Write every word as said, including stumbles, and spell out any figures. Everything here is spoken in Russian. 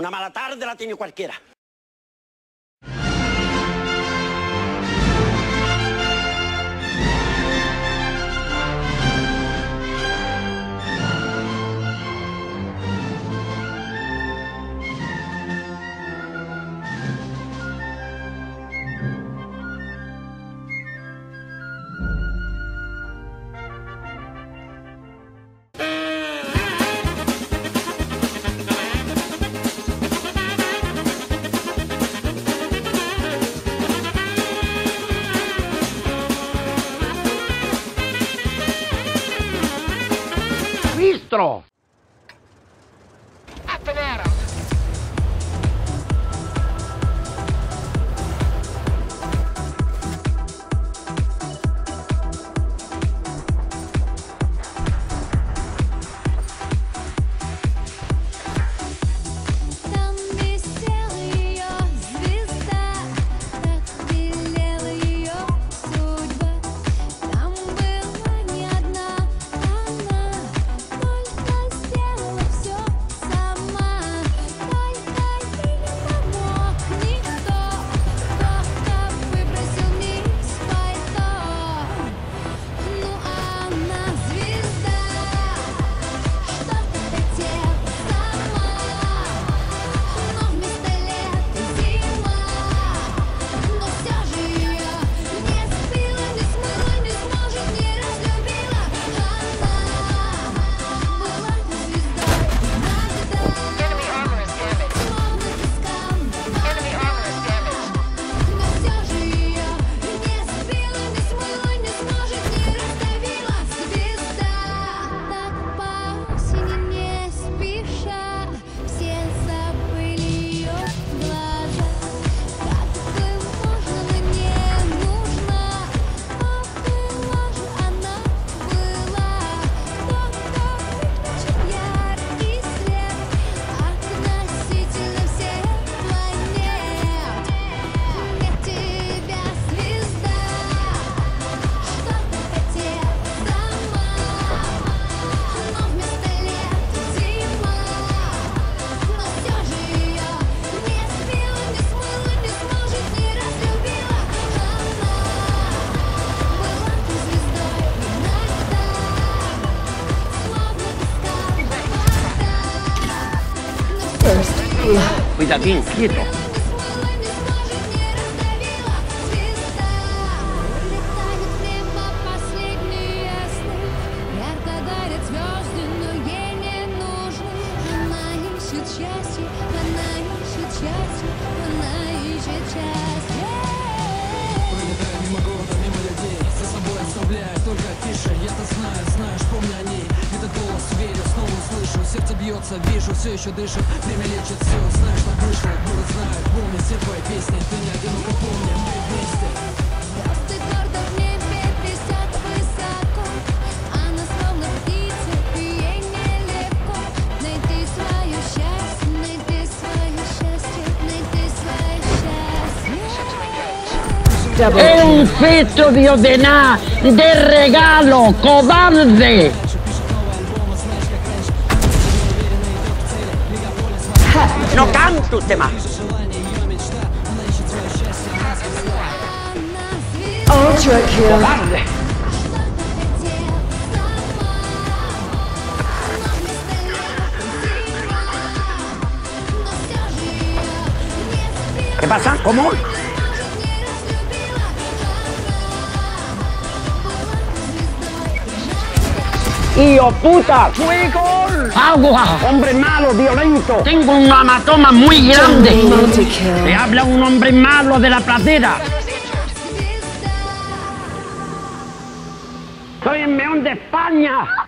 Una mala tarde la tiene cualquiera. Bistro! Cuidadín, quieto. Сердце бьется, вижу, все еще дышит. Время лечит все, знаешь, так вышло. Город знает, помни все твои песни. Ты не одиноко, помни, мы вместе. Звезды гордо в небе висят высоко. Она словно птица, и ей нелегко найти свое счастье, найти свое счастье, найти свое счастье. È un fetto di Odenà del regalo, cobarde! No canto usted más. Ultra kill. Cobarde! ¿Qué pasa? ¿Cómo? ¡Hijo puta! ¡Fuego! ¡Agua! Hombre malo, violento. Tengo un hematoma muy grande. Multi-kill. Le habla un hombre malo de la pradera. Soy el Meón de España.